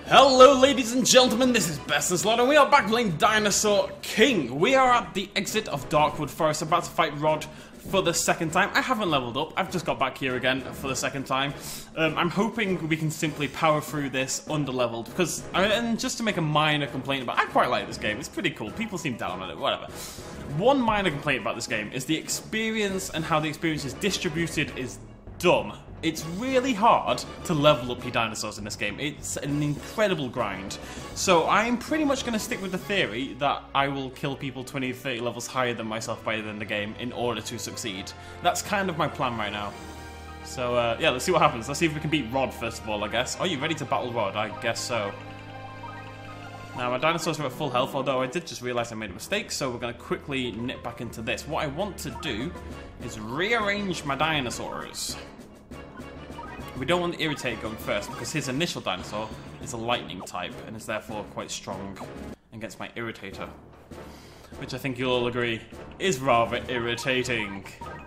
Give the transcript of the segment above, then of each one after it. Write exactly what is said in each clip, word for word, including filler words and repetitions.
Hello ladies and gentlemen, this is Bessenslot and we are back playing Dinosaur King. We are at the exit of Darkwood Forest, about to fight Rod for the second time. I haven't leveled up, I've just got back here again for the second time. Um, I'm hoping we can simply power through this under-leveled, because, and just to make a minor complaint about, I quite like this game, it's pretty cool, people seem down on it, whatever. One minor complaint about this game is the experience and how the experience is distributed is dumb. It's really hard to level up your dinosaurs in this game. It's an incredible grind. So I'm pretty much going to stick with the theory that I will kill people twenty, thirty levels higher than myself by the end of the game in order to succeed. That's kind of my plan right now. So uh, yeah, let's see what happens. Let's see if we can beat Rod first of all, I guess. Are you ready to battle Rod? I guess so. Now my dinosaurs are at full health, although I did just realise I made a mistake, so we're going to quickly nip back into this. What I want to do is rearrange my dinosaurs. We don't want the Irritator going first, because his initial dinosaur is a lightning type, and is therefore quite strong against my Irritator. Which I think you'll all agree is rather irritating.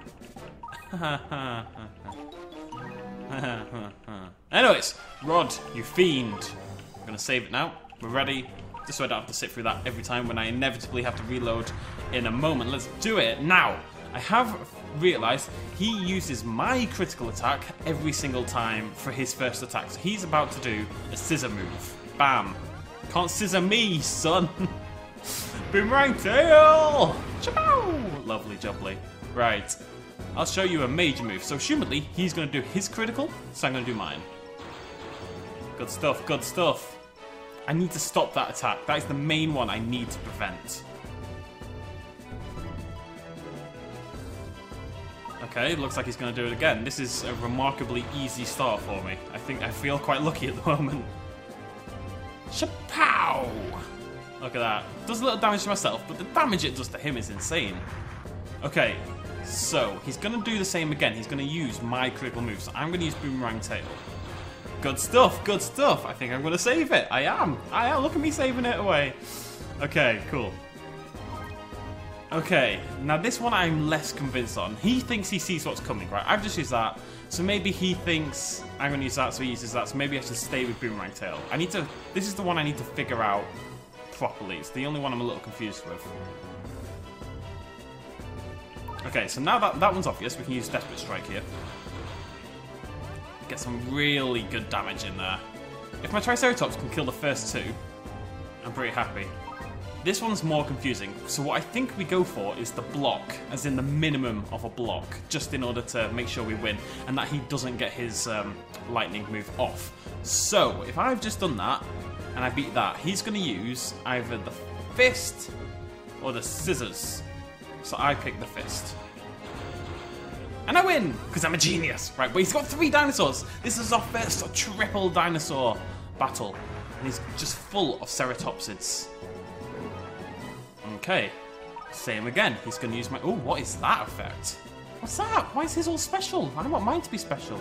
Anyways, Rod, you fiend. I'm going to save it now. We're ready, just so I don't have to sit through that every time when I inevitably have to reload in a moment. Let's do it now. I have realised he uses my critical attack every single time for his first attack. So he's about to do a scissor move. Bam. Can't scissor me, son. Boomerang tail. Chapow. Lovely jubbly. Right. I'll show you a major move. So assumedly, he's going to do his critical, so I'm going to do mine. Good stuff, good stuff. I need to stop that attack. That is the main one I need to prevent. Okay, looks like he's going to do it again. This is a remarkably easy start for me. I think I feel quite lucky at the moment. Chapow! Look at that. Does a little damage to myself, but the damage it does to him is insane. Okay, so he's going to do the same again. He's going to use my critical move, so I'm going to use Boomerang Tail. Good stuff, good stuff. I think I'm going to save it. I am. I am. Look at me saving it away. Okay, cool. Okay, now this one I'm less convinced on. He thinks he sees what's coming, right? I've just used that, so maybe he thinks I'm going to use that, so he uses that, so maybe I should stay with Boomerang Tail. I need to, this is the one I need to figure out properly. It's the only one I'm a little confused with. Okay, so now that that one's obvious, we can use Desperate Strike here. Get some really good damage in there. If my Triceratops can kill the first two, I'm pretty happy. This one's more confusing, so what I think we go for is the block, as in the minimum of a block, just in order to make sure we win, and that he doesn't get his um, lightning move off. So, if I've just done that, and I beat that, he's going to use either the fist or the scissors. So I pick the fist. And I win, because I'm a genius. Right, but he's got three dinosaurs. This is our first triple dinosaur battle, and he's just full of ceratopsids. Okay, same again. He's going to use my... Oh, what is that effect? What's that? Why is his all special? I don't want mine to be special.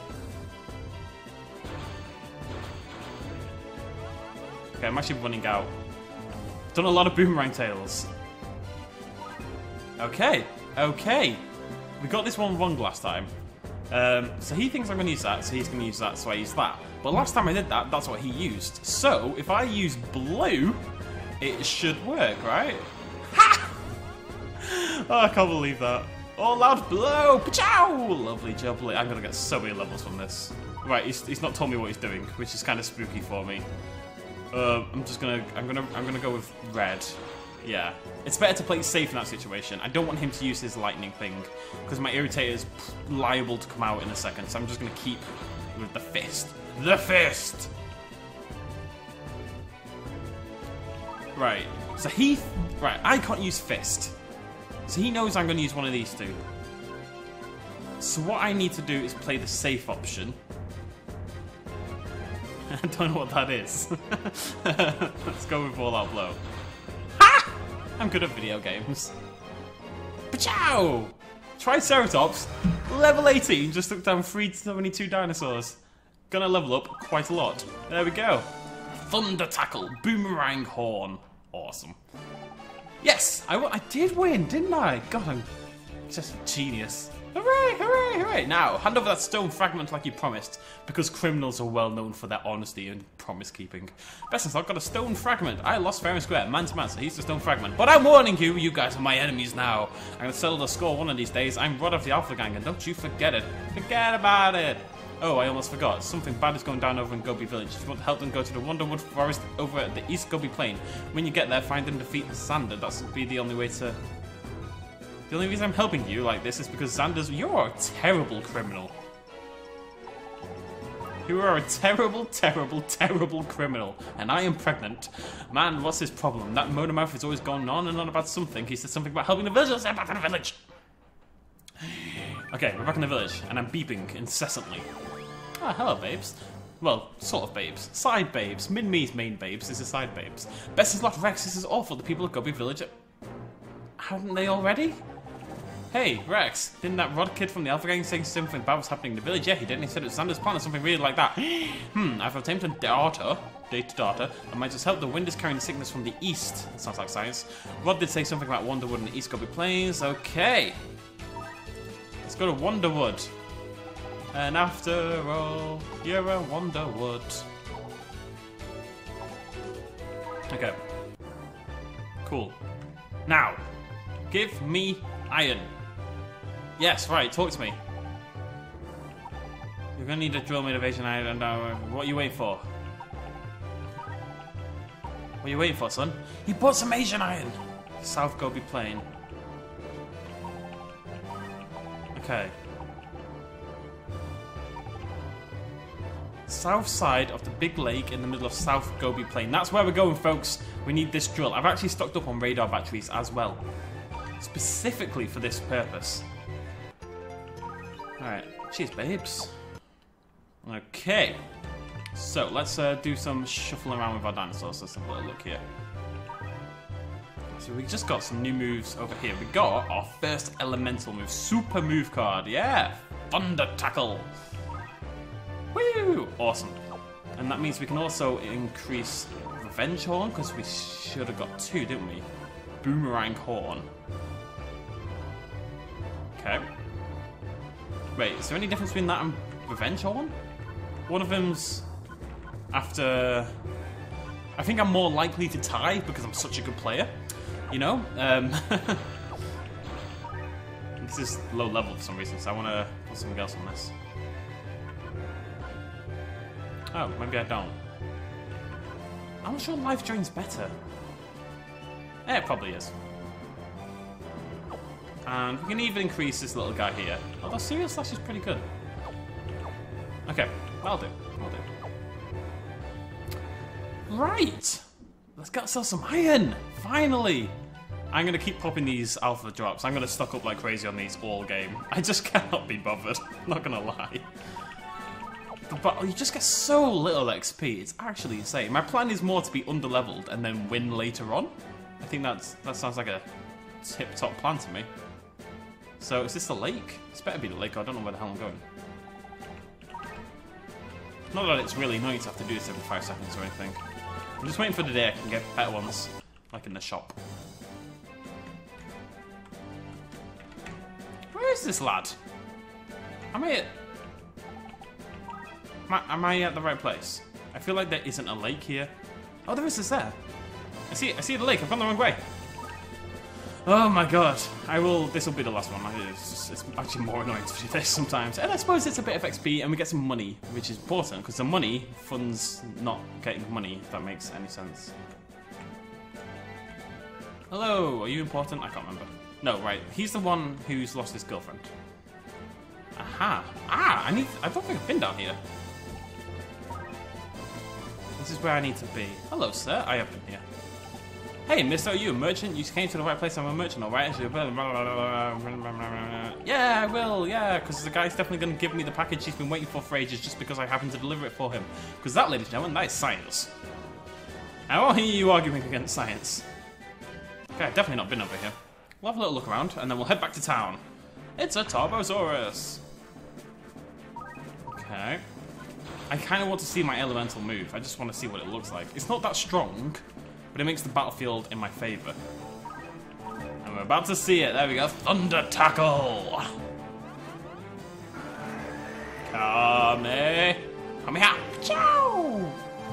Okay, I'm actually running out. Done a lot of Boomerang Tails. Okay, okay. We got this one wrong last time. Um, so he thinks I'm going to use that, so he's going to use that, so I use that. But last time I did that, that's what he used. So, if I use blue... it should work, right? Ha! Oh, I can't believe that. Oh, loud blow! Pachow! Lovely jubbly. I'm gonna get so many levels from this. Right, he's, he's not told me what he's doing, which is kind of spooky for me. Uh, I'm just gonna, I'm gonna, I'm gonna go with red. Yeah, it's better to play safe in that situation. I don't want him to use his lightning thing because my Irritator is liable to come out in a second. So I'm just gonna keep with the fist. The fist. Right, so he... Right, I can't use fist. So he knows I'm going to use one of these two. So what I need to do is play the safe option. I don't know what that is. Let's go with All Out Blow. Ha! I'm good at video games. Pachow! Triceratops, level eighteen, just took down three seventy-two dinosaurs. Gonna level up quite a lot. There we go. Thunder Tackle, Boomerang Horn. Awesome. Yes, I, I did win, didn't I? God, I'm Just genius. Hooray, hooray, hooray. Now, hand over that stone fragment like you promised, because criminals are well known for their honesty and promise keeping. Besson's I've got a stone fragment. I lost fair and square, man to man, so he's the stone fragment. But I'm warning you, you guys are my enemies now. I'm gonna settle the score one of these days. I'm Rod of the Alpha Gang, and don't you forget it. Forget about it. Oh, I almost forgot. Something bad is going down over in Gobi Village. If you want to help them, go to the Wonderwood Forest over at the East Gobi Plain. When you get there, find and defeat Xander. That's be the only way to... The only reason I'm helping you like this is because Xander's... You're a terrible criminal. You are a terrible, terrible, terrible criminal. And I am pregnant. Man, what's his problem? That Motormouth has always gone on and on about something. He said something about helping the villagers. I'm back in the village. Okay, we're back in the village, and I'm beeping incessantly. Ah, hello, babes. Well, sort of babes. Side babes. Min-me's main babes. This is side babes. Besson's Lot Rex, this is awful. The people of Gobi Village are... Haven't they already? Hey, Rex, didn't that Rod kid from the Alpha Gang say something bad was happening in the village? Yeah, he did, and he said it was Xander's plan or something weird like that. hmm, I've obtained a data, data data, and might just help. The wind is carrying the sickness from the east. That sounds like science. Rod did say something about Wonderwood and the East Gobi Plains. Okay. Let's go to Wonderwood. And after all, you're a Wonderwood. Okay. Cool. Now, give me iron. Yes, right, talk to me. You're gonna need a drill motivation iron. Uh, what are you waiting for? What are you waiting for, son? He bought some Asian iron! South Gobi Plain. Okay. South side of the big lake in the middle of South Gobi Plain. That's where we're going, folks. We need this drill. I've actually stocked up on radar batteries as well. Specifically for this purpose. Alright. Cheers, babes. Okay. So, let's uh, do some shuffling around with our dinosaurs. Let's have a little look here. So we just got some new moves over here. We got our first elemental move. Super move card. Yeah. Thunder Tackle. Woo! Awesome. And that means we can also increase Revenge Horn, because we should have got two, didn't we? Boomerang Horn. Okay. Wait, is there any difference between that and Revenge Horn? One of them's after... I think I'm more likely to tie because I'm such a good player. You know? Um, this is low level for some reason, so I want to put something else on this. Oh, maybe I don't. I'm not sure Life Drain's better. Yeah, it probably is. And we can even increase this little guy here. Although Serial Slash is pretty good. Okay, that'll do. That'll do. Right! Let's get ourselves some iron! Finally! I'm gonna keep popping these alpha drops. I'm gonna stock up like crazy on these all game. I just cannot be bothered. Not gonna lie. But you just get so little X P, it's actually insane. My plan is more to be underleveled and then win later on. I think that's that sounds like a tip-top plan to me. So, is this the lake? This better be the lake, or I don't know where the hell I'm going. Not that it's really annoying to have to do this every five seconds or anything. I'm just waiting for the day I can get better ones, like in the shop. Where is this lad? Am I at... Am I, am I at the right place? I feel like there isn't a lake here. Oh, there is, is there? I see I see the lake, I've gone the wrong way. Oh my god. I will, this will be the last one. It's, just, it's actually more annoying to do this sometimes. And I suppose it's a bit of X P and we get some money, which is important, because the money funds not getting money, if that makes any sense. Hello, are you important? I can't remember. No, right. He's the one who's lost his girlfriend. Aha. Ah, I need, I don't think I've been down here. This is where I need to be. Hello, sir. I have been here. Hey, mister, are you a merchant? You came to the right place. I'm a merchant, alright? Yeah, I will, yeah, because the guy's definitely going to give me the package he's been waiting for for ages just because I happen to deliver it for him. Because that, ladies and gentlemen, that is science. I won't hear you arguing against science. Okay, I've definitely not been over here. We'll have a little look around, and then we'll head back to town. It's a Tarbosaurus. Okay. I kind of want to see my elemental move. I just want to see what it looks like. It's not that strong, but it makes the battlefield in my favour. And I'm about to see it. There we go. Thunder Tackle. Come here. Come here. Ciao.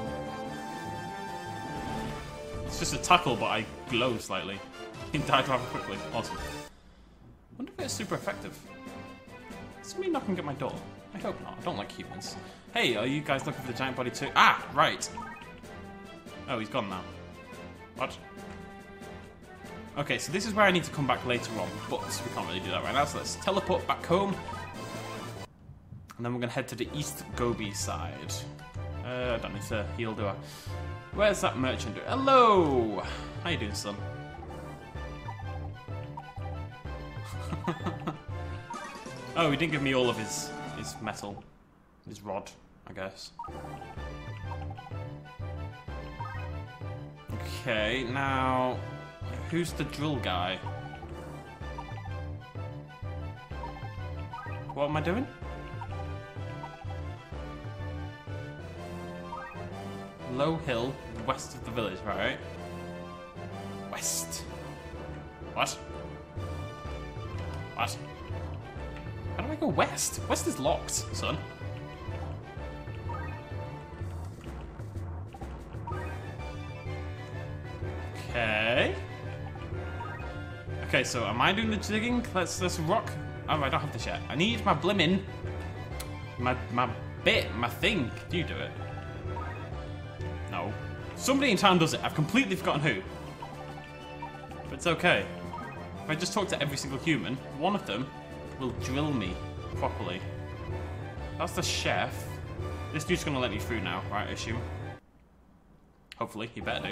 It's just a tackle, but I glow slightly. You can die rather quickly. Awesome. Wonder if it's super effective. Is somebody knocking at my door? I hope not. I don't like humans. Hey, are you guys looking for the giant body too? Ah, right. Oh, he's gone now. What? Okay, so this is where I need to come back later on, but we can't really do that right now, so let's teleport back home. And then we're going to head to the East Gobi side. Uh, I don't need to heal, do I? Where's that merchant? Hello! How you doing, son? Oh, he didn't give me all of his, his metal. His rod, I guess. Okay, now... Who's the drill guy? What am I doing? Low hill, west of the village, right? West. What? What? How do I go west? West is locked, son. Okay. Okay, so am I doing the digging? Let's let's rock. Oh, I don't have this yet. I need my blimmin'. My my bit, my thing. Do you do it? No. Somebody in town does it. I've completely forgotten who. But it's okay. If I just talk to every single human, one of them will drill me properly. That's the chef. This dude's gonna let me through now, right, I assume. Hopefully, he better do.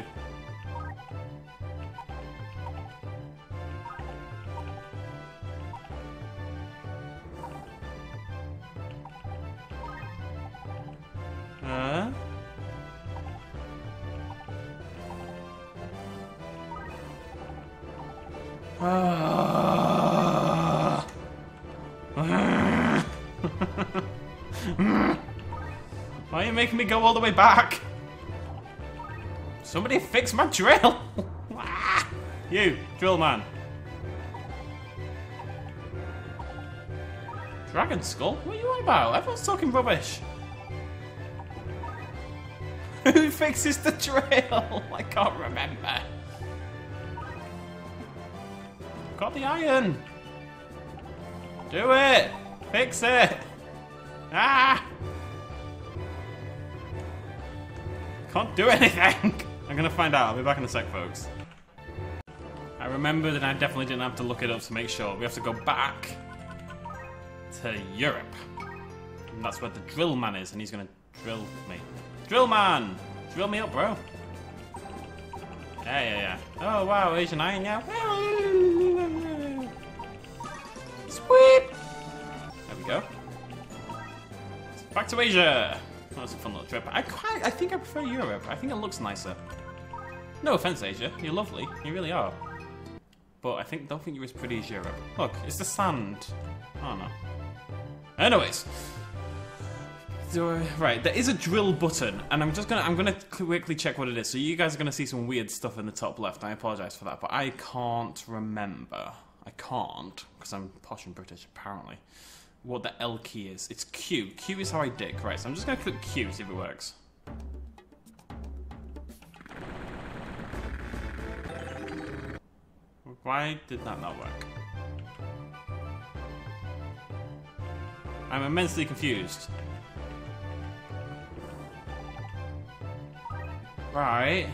Uh? Ah. Why are you making me go all the way back? Somebody fix my drill! You, drill man. Dragon skull? What are you on about? Everyone's talking rubbish. Who fixes the drill? I can't remember. Got the iron. Do it. Fix it. Ah! Can't do anything. I'm gonna find out. I'll be back in a sec, folks. I remember that I definitely didn't have to look it up to make sure. We have to go back to Europe. And that's where the drill man is, and he's gonna drill me. Drill man! Drill me up, bro. Yeah, yeah, yeah. Oh, wow, Asian iron, yeah. Sweet! There we go. Back to Asia! That was a fun little trip. I quite, I think I prefer Europe. I think it looks nicer. No offense, Asia. You're lovely. You really are. But I think don't think you're as pretty as Europe. Look, it's the sand. Oh, no. Anyways. So, right, there is a drill button, and I'm just gonna I'm gonna quickly check what it is. So you guys are gonna see some weird stuff in the top left. I apologize for that, but I can't remember. I can't because I'm posh and British apparently. What the L key is? It's Q. Q is how I dig. Right, so I'm just gonna click Q see if it works. Why did that not work? I'm immensely confused. Right.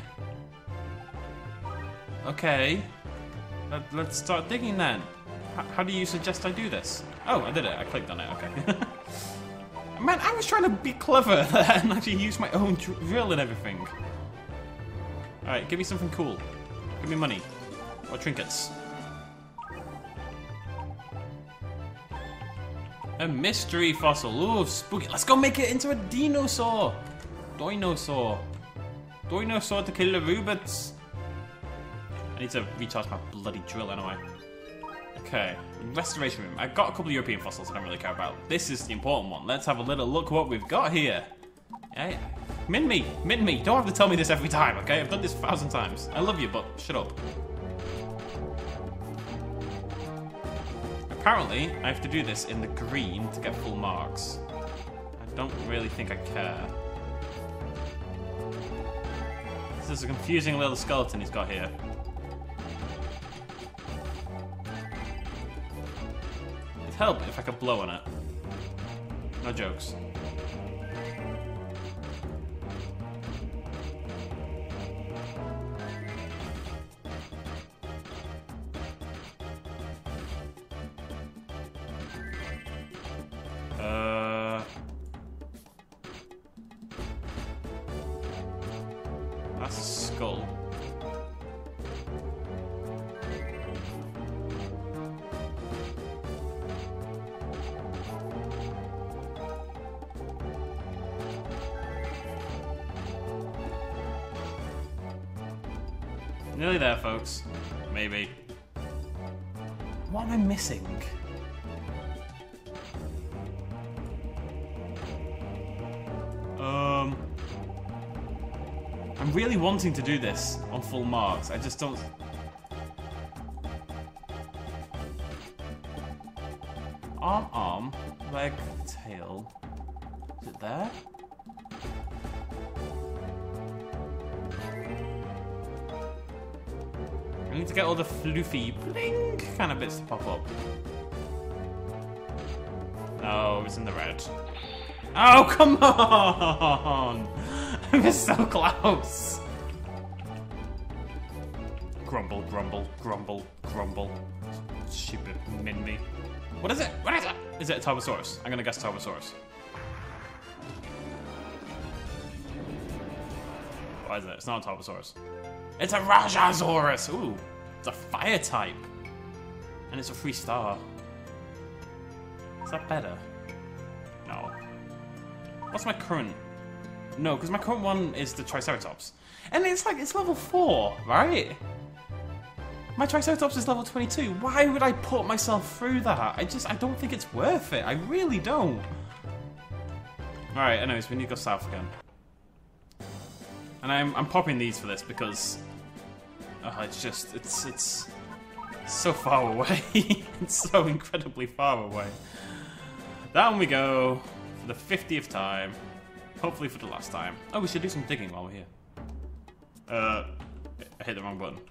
Okay. Let, let's start digging then. H how do you suggest I do this? Oh, I did it. I clicked on it. Okay. Man, I was trying to be clever and actually use my own drill and everything. Alright, give me something cool. Give me money. Or trinkets. A mystery fossil. Ooh, spooky. Let's go make it into a dinosaur. Dinosaur. Dinosaur to kill the robots. I need to recharge my bloody drill anyway. Okay, restoration room. I've got a couple of European fossils I don't really care about. This is the important one. Let's have a little look what we've got here. Hey, min me, min me. Don't have to tell me this every time, okay? I've done this a thousand times. I love you, but shut up. Apparently, I have to do this in the green to get full marks. I don't really think I care. This is a confusing little skeleton he's got here. It'd help if I could blow on it. No jokes. Uh, that's a skull. Nearly there, folks. Maybe. What am I missing? Um, I'm really wanting to do this on full marks. I just don't. Arm, arm, leg, tail. Is it there? I need to get all the floofy blink kind of bits to pop up. No, it's in the red. Oh, come on! I'm so close! Grumble, grumble, grumble, grumble. Stupid Minmi. What is it? What is it? Is it a Tarbosaurus? I'm gonna guess Tarbosaurus. What is it? It's not a Tarbosaurus. It's a Rajasaurus! Ooh, it's a fire type. And it's a free star. Is that better? No. What's my current? No, because my current one is the Triceratops. And it's like, it's level four, right? My Triceratops is level twenty-two. Why would I put myself through that? I just, I don't think it's worth it. I really don't. Alright, anyways, we need to go south again. And I'm, I'm popping these for this because uh, it's just, it's, it's so far away. It's so incredibly far away. Down we go for the fiftieth time. Hopefully for the last time. Oh, we should do some digging while we're here. Uh, I hit the wrong button.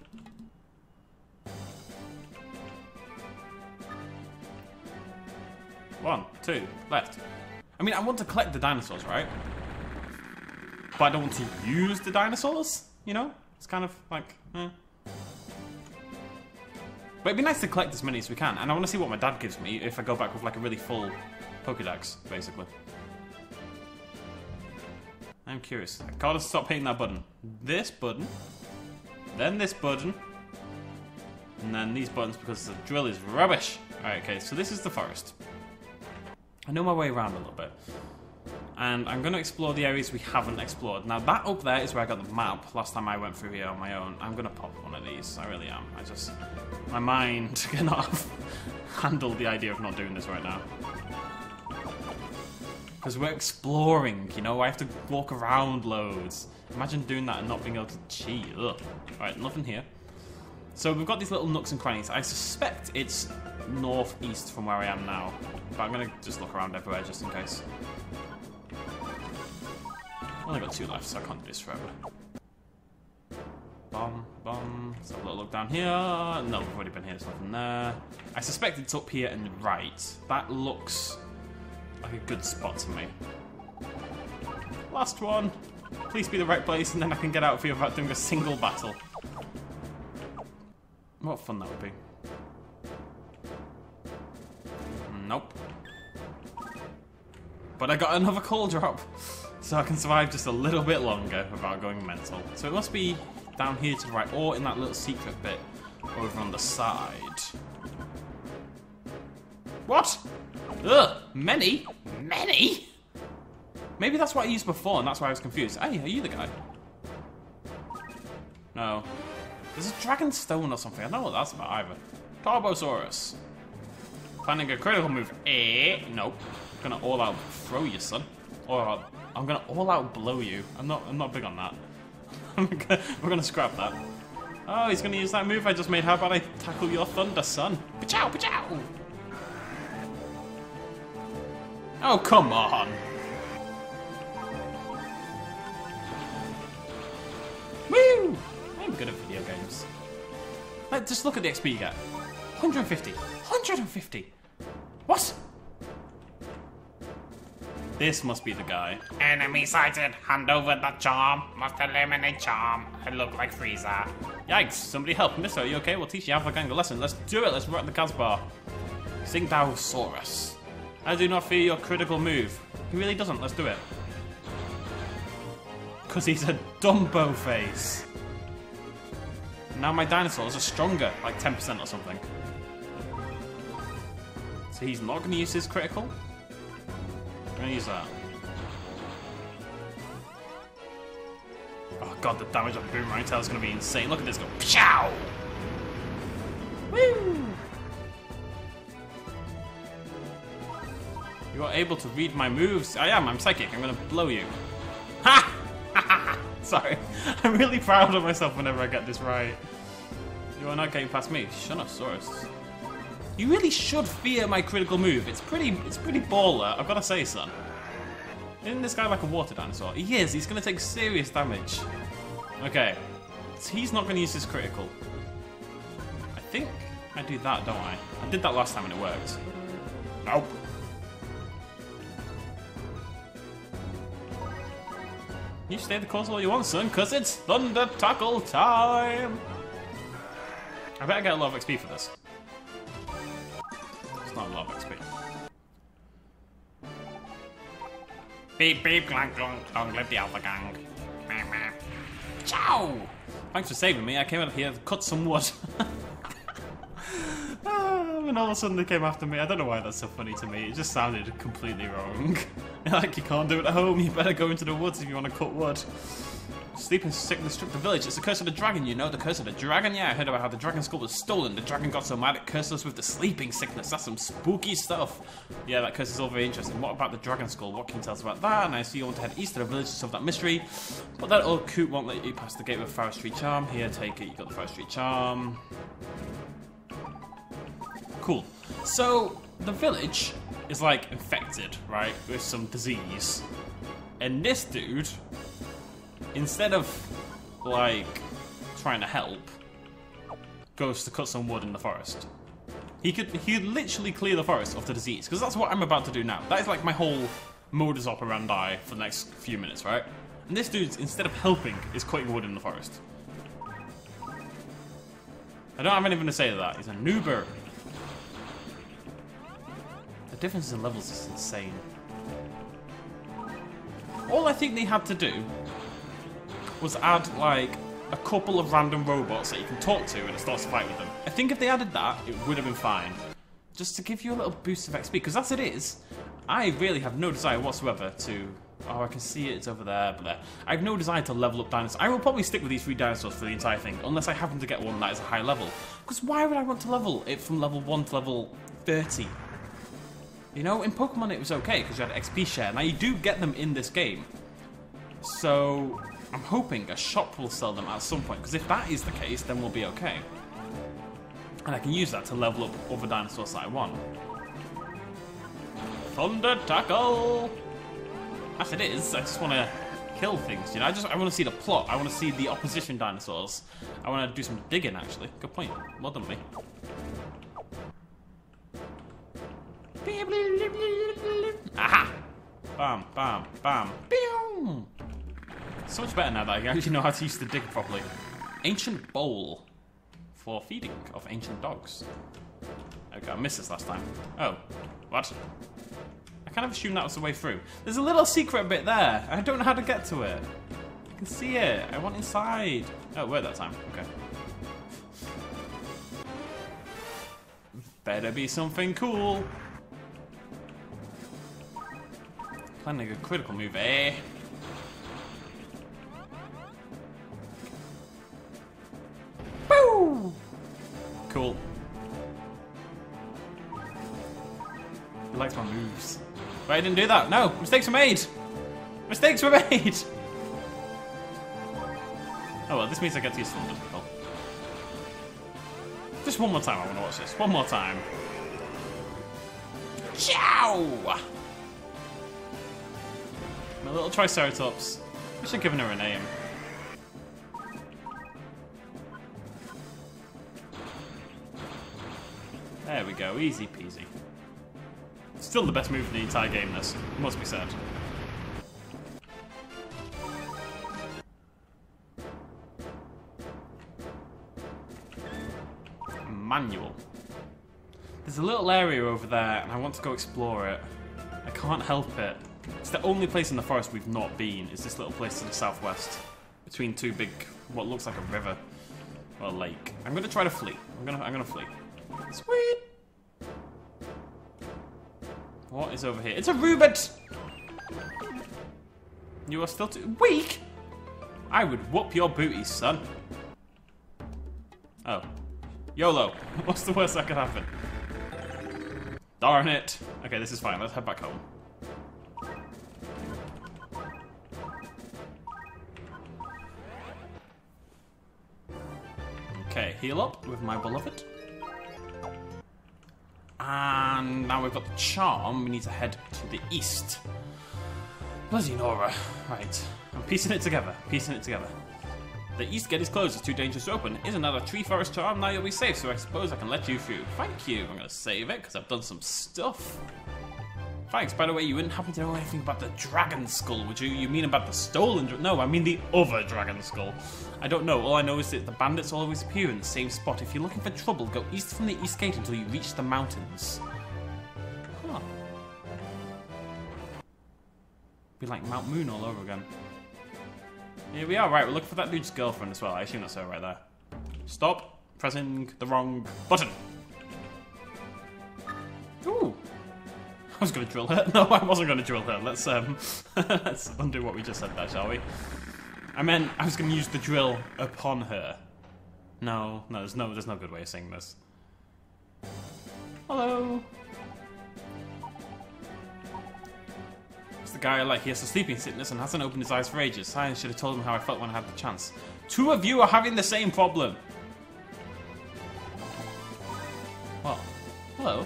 One, two, left. I mean, I want to collect the dinosaurs, right? But I don't want to use the dinosaurs, you know? It's kind of like, eh. But it'd be nice to collect as many as we can, and I want to see what my dad gives me if I go back with like a really full Pokédex, basically. I'm curious. I gotta stop hitting that button. This button, then this button, and then these buttons because the drill is rubbish. Alright, okay, so this is the forest. I know my way around a little bit. And I'm going to explore the areas we haven't explored. Now that up there is where I got the map last time I went through here on my own. I'm going to pop one of these, I really am. I just, my mind cannot handle the idea of not doing this right now. Because we're exploring, you know, I have to walk around loads. Imagine doing that and not being able to cheat. Ugh. Alright, nothing here. So we've got these little nooks and crannies. I suspect it's northeast from where I am now. But I'm going to just look around everywhere just in case. I've only got two left, so I can't do this forever. Bum, bum. Let's have a little look down here. No, we've already been here, there's nothing there. I suspect it's up here and right. That looks like a good spot to me. Last one. Please be the right place, and then I can get out of here without doing a single battle. What fun that would be. Nope. But I got another coal drop, so I can survive just a little bit longer without going mental. So it must be down here to the right, or in that little secret bit over on the side. What? Ugh, many? Many? Maybe that's what I used before, and that's why I was confused. Hey, are you the guy? No. There's a dragon stone or something. I don't know what that's about either. Tarbosaurus. Planning a critical move. Eh? Nope. I'm gonna all out throw you, son. Or I'm gonna all out blow you. I'm not. I'm not big on that. We're gonna scrap that. Oh, he's gonna use that move I just made. How about I tackle your thunder, son? Pachow, pachow. Oh, come on. Woo! I'm good at video games. Like, just look at the X P you get. one hundred fifty. one hundred fifty. What? This must be the guy. Enemy sighted. Hand over the charm. Must eliminate charm. I look like Frieza. Yikes, somebody help. Mister, are you okay? We'll teach you Alpha Gang a lesson. Let's do it. Let's rock the Casbah. Sigdausaurus. I do not fear your critical move. He really doesn't. Let's do it. Because he's a Dumbo face. Now my dinosaurs are stronger, like ten percent or something. So he's not going to use his critical? I'm going to use that. Oh god, the damage on the Boomerang Tail is going to be insane. Look at this go. Pshow! Woo! You are able to read my moves. I am, I'm psychic. I'm going to blow you. Ha! Sorry. I'm really proud of myself whenever I get this right. You are not getting past me. Shunosaurus. You really should fear my critical move. It's pretty it's pretty baller, I've got to say, son. Isn't this guy like a water dinosaur? He is. He's going to take serious damage. Okay. So he's not going to use his critical. I think I do that, don't I? I did that last time and it worked. Nope. You stay the course all you want, son, because it's Thunder Tackle time! I bet I get a lot of X P for this. It's not a lot of X P. Beep beep clunk clunk clunk. Live the Alpha Gang. Ciao! Thanks for saving me. I came out here to cut some wood. Ah, and all of a sudden they came after me. I don't know why that's so funny to me. It just sounded completely wrong. Like, you can't do it at home. You better go into the woods if you want to cut wood. Sleeping sickness struck the village. It's the curse of the dragon, you know? The curse of the dragon? Yeah, I heard about how the dragon skull was stolen. The dragon got so mad it cursed us with the sleeping sickness. That's some spooky stuff. Yeah, that curse is all very interesting. What about the dragon skull? What can you tell us about that? And I see you want to head east to the village to solve that mystery. But that old coot won't let you pass the gate with forestry charm. Here, take it. You got the forestry charm. Cool. So, the village is, like, infected, right? With some disease. And this dude, instead of, like, trying to help, goes to cut some wood in the forest. He could he could literally clear the forest of the disease, because that's what I'm about to do now. That is like my whole modus operandi for the next few minutes, right? And this dude, instead of helping, is cutting wood in the forest. I don't have anything to say to that. He's a noober. The difference in levels is insane. All I think they had to do was add, like, a couple of random robots that you can talk to and it starts to fight with them. I think if they added that, it would have been fine. Just to give you a little boost of X P, because as it is, I really have no desire whatsoever to... Oh, I can see it, it's over there, but there. I have no desire to level up dinosaurs. I will probably stick with these three dinosaurs for the entire thing, unless I happen to get one that is a high level. Because why would I want to level it from level one to level thirty? You know, in Pokemon it was okay, because you had X P share. Now, you do get them in this game. So, I'm hoping a shop will sell them at some point, because if that is the case, then we'll be okay. And I can use that to level up other dinosaurs that I want. Thunder Tackle! As it is, I just want to kill things, you know? I just I want to see the plot. I want to see the opposition dinosaurs. I want to do some digging, actually. Good point. Well done, me. Aha! Bam, bam, bam. Pew! So much better now that I actually know how to use the dig properly. Ancient bowl for feeding of ancient dogs. Okay, I missed this last time. Oh, what? I kind of assumed that was the way through. There's a little secret bit there. I don't know how to get to it. I can see it. I want inside. Oh, it worked that time. Okay. Better be something cool. Planning a critical move, eh? Woo! Cool. He likes my moves. But I didn't do that. No, mistakes were made. Mistakes were made. Oh well, this means I get to use Thunder Tackle. Just one more time. I want to watch this. One more time. Ciao! A little Triceratops. We should have given her a name. There we go, easy peasy. Still the best move in the entire game, this, must be said. Manual. There's a little area over there, and I want to go explore it. I can't help it. It's the only place in the forest we've not been, is this little place to the southwest. Between two big, what looks like a river. Or a lake. I'm gonna try to flee. I'm gonna, I'm gonna flee. Sweet! What is over here? It's a Rubit! You are still too weak? I would whoop your booty, son. Oh. YOLO. What's the worst that could happen? Darn it. Okay, this is fine. Let's head back home. Okay, heal up with my beloved. And now we've got the charm, we need to head to the east. Bloody Nora. Right. I'm piecing it together. Piecing it together. The east gate is closed. It's too dangerous to open. Is another tree forest charm. Now you'll be safe, so I suppose I can let you through. Thank you. I'm going to save it, because I've done some stuff. Thanks. By the way, you wouldn't happen to know anything about the dragon skull, would you? You mean about the stolen dra- No, I mean the other dragon skull. I don't know. All I know is that the bandits always appear in the same spot. If you're looking for trouble, go east from the east gate until you reach the mountains. Huh. Be like Mount Moon all over again. Here we are. Right, we're looking for that dude's girlfriend as well. I assume that's her right there. Stop pressing the wrong button. Ooh. I was going to drill her. No, I wasn't going to drill her. Let's um, let's undo what we just said there, shall we? I meant I was going to use the drill upon her. No, no, there's no, there's no good way of saying this. Hello. It's the guy I like. He has a sleeping sickness and hasn't opened his eyes for ages. I should have told him how I felt when I had the chance. Two of you are having the same problem. What? Hello.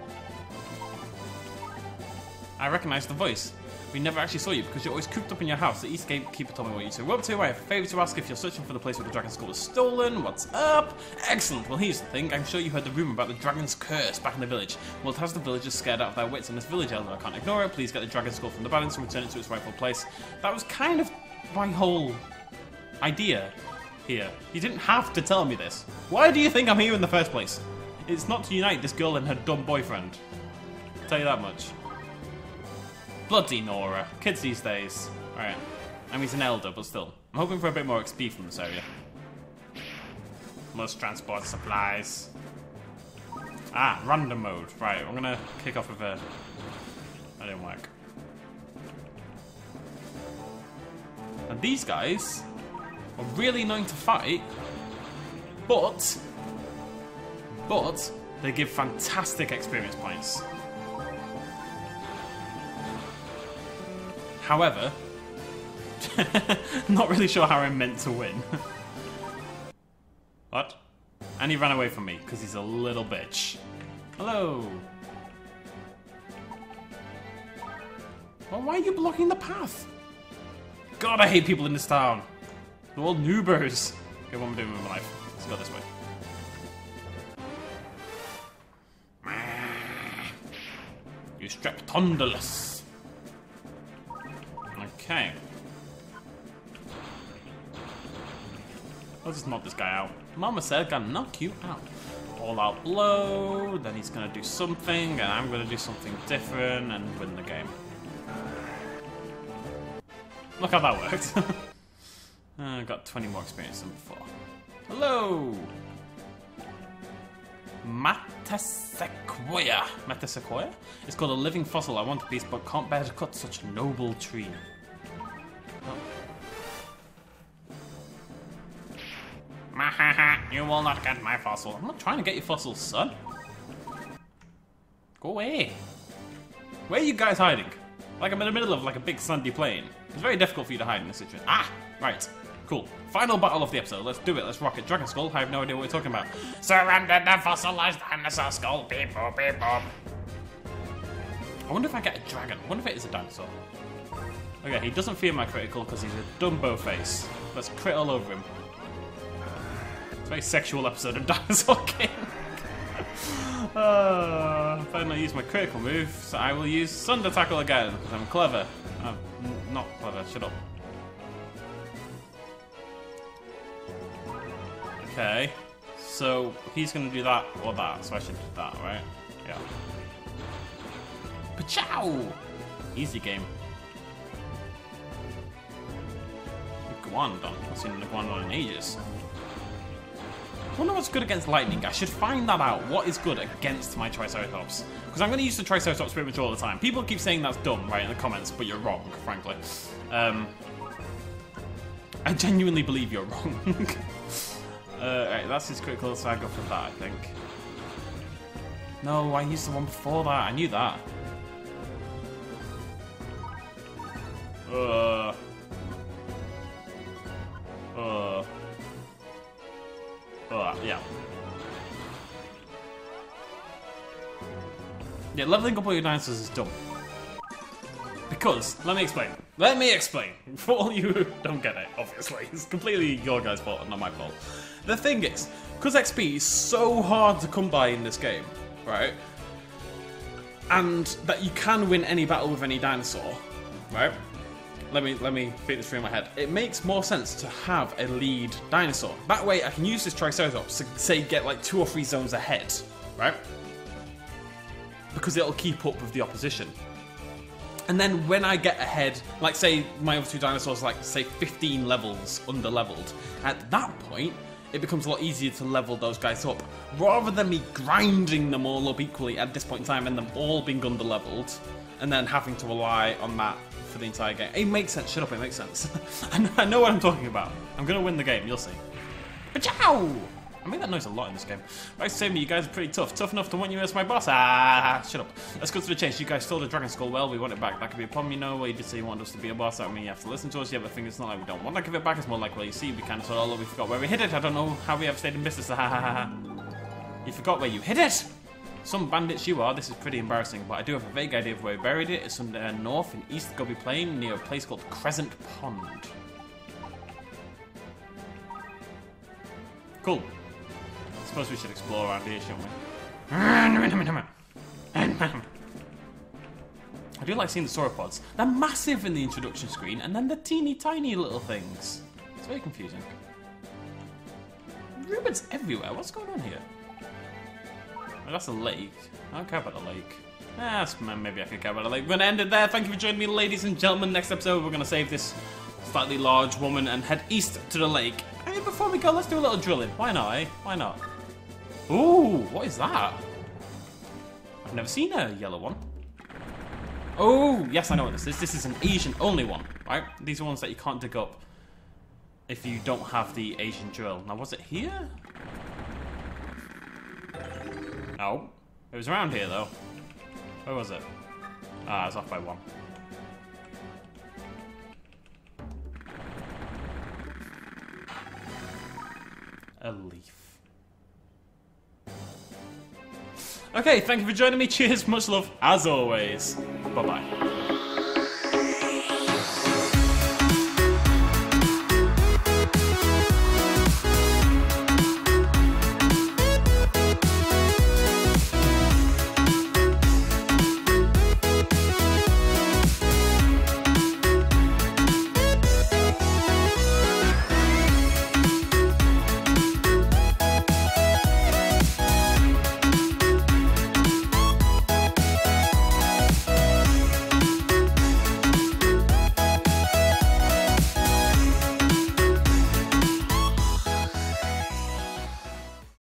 I recognise the voice. We never actually saw you because you're always cooped up in your house. The East Gatekeeper told me what you two were up to. I have a favour to ask if you're searching for the place where the dragon skull was stolen. What's up? Excellent. Well, here's the thing. I'm sure you heard the rumour about the dragon's curse back in the village. Well, it has the villagers scared out of their wits, and this village elder, I can't ignore it. Please get the dragon skull from the balance and return it to its rightful place. That was kind of my whole idea here. You didn't have to tell me this. Why do you think I'm here in the first place? It's not to unite this girl and her dumb boyfriend. I'll tell you that much. Bloody Nora. Kids these days. Alright. I mean, he's an elder, but still. I'm hoping for a bit more X P from this area. Must transport supplies. Ah, random mode. Right, I'm gonna kick off with a... That didn't work. And these guys are really annoying to fight, but... But, they give fantastic experience points. However, not really sure how I'm meant to win. What? And he ran away from me because he's a little bitch. Hello. Well, why are you blocking the path? God, I hate people in this town. They're all noobers. Okay, what am I doing with my life? Let's go this way. You Streptondylus. Okay. Let's just knock this guy out. Mama said, gonna knock you out. All out blow, then he's gonna do something, and I'm gonna do something different and win the game. Look how that worked. I got twenty more experience than before. Hello! Metasequoia. Metasequoia? It's called a living fossil. I want a piece, but can't bear to cut such a noble tree. You will not get my fossil. I'm not trying to get your fossils, son. Go away. Where are you guys hiding? Like I'm in the middle of like a big sandy plain. It's very difficult for you to hide in this situation. Ah, right. Cool. Final battle of the episode. Let's do it. Let's rock it. Dragon Skull. I have no idea what we're talking about. Surrender the fossilized dinosaur skull. Beep boop, beep boop. I wonder if I get a dragon. I wonder if it is a dinosaur. Okay, he doesn't fear my critical because he's a Dumbo face. Let's crit all over him. It's a very sexual episode of Dinosaur King. uh, if I don't use my critical move, so I will use Thunder Tackle again because I'm clever. I'm not clever, shut up. Okay, so he's going to do that or that, so I should do that, right? Yeah. Pachow! Easy game. Iguanodon. I've seen an Iguanodon in ages. I wonder what's good against lightning. I should find that out. What is good against my Triceratops? Because I'm going to use the Triceratops pretty much all the time. People keep saying that's dumb, right, in the comments, but you're wrong, frankly. Um, I genuinely believe you're wrong. uh, right, that's his critical, so I go for that, I think. No, I used the one before that. I knew that. Uh... Uh... Uh, yeah. Yeah, leveling up all your dinosaurs is dumb. Because, let me explain. Let me explain. For all you who don't get it, obviously. It's completely your guys' fault and not my fault. The thing is, because X P is so hard to come by in this game, right? And that you can win any battle with any dinosaur, right? Let me let me fit this through my head. It makes more sense to have a lead dinosaur. That way I can use this Triceratops to, say, get like two or three zones ahead, right? Because it'll keep up with the opposition. And then when I get ahead, like say my other two dinosaurs like say fifteen levels under leveled, at that point it becomes a lot easier to level those guys up. Rather than me grinding them all up equally at this point in time and them all being under leveled and then having to rely on that for the entire game. It makes sense. Shut up, it makes sense. I know what I'm talking about. I'm going to win the game, you'll see. Pachow! I make that noise a lot in this game. Right, say me, you guys are pretty tough. Tough enough to want you as my boss. Ah, shut up. Let's go to the chase. You guys stole the Dragon Skull. Well, we want it back. That could be a problem, you know. Well, you did say you wanted us to be a boss. That would mean you have to listen to us. Yeah, but the thing is, it's not like we don't want to give it back. It's more like, well, you see, we kind of saw all over. We forgot where we hid it. I don't know how we have stayed in business. Ha ha ha ha. You forgot where you hid it? Some bandits you are. This is pretty embarrassing, but I do have a vague idea of where we buried it. It's somewhere north in East Gobi Plain near a place called Crescent Pond. Cool. I suppose we should explore around here, shouldn't we? I do like seeing the sauropods. They're massive in the introduction screen, and then the teeny tiny little things. It's very confusing. Ribbons everywhere. What's going on here? Oh, that's a lake. I don't care about the lake. Ah, maybe I could care about the lake. We're gonna end it there. Thank you for joining me, ladies and gentlemen. Next episode, we're gonna save this slightly large woman and head east to the lake. Hey, before we go, let's do a little drilling. Why not, eh? Why not? Ooh, what is that? I've never seen a yellow one. Oh, yes, I know what this is. This is an Asian only one, right? These are ones that you can't dig up if you don't have the Asian drill. Now, was it here? No. It was around here, though. Where was it? Ah, I was off by one. A leaf. Okay, thank you for joining me. Cheers, much love, as always. Bye-bye.